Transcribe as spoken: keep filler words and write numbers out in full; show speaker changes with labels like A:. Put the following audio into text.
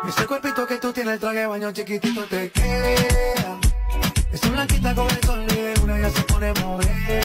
A: Ese cuerpito que tú tienes, el traje de baño chiquitito te queda. Esa blanquita con el sol y de una ya se pone morena.